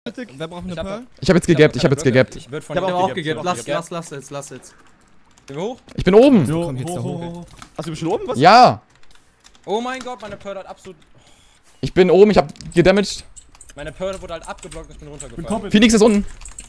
Wer braucht eine Pearl? Ich hab jetzt gegappt, Ich hab auch gegappt. Lass jetzt. Sind wir hoch? Ich bin oben. Jo, komm jetzt da hoch. Hast du schon oben was? Ja. Oh mein Gott, meine Pearl hat absolut... Ich bin oben, ich hab gedamaged. Meine Pearl wurde halt abgeblockt und ich bin runtergefallen. Phoenix ist unten.